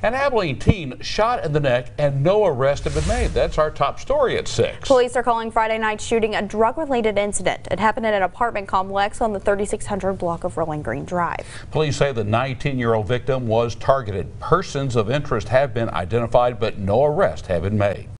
An Abilene teen shot in the neck and no arrest have been made. That's our top story at 6. Police are calling Friday night shooting a drug-related incident. It happened at an apartment complex on the 3600 block of Rolling Green Drive. Police say the 19-year-old victim was targeted. Persons of interest have been identified, but no arrests have been made.